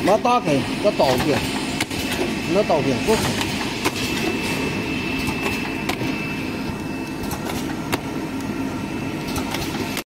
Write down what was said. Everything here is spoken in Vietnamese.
把它打开，它倒开，那倒开不开。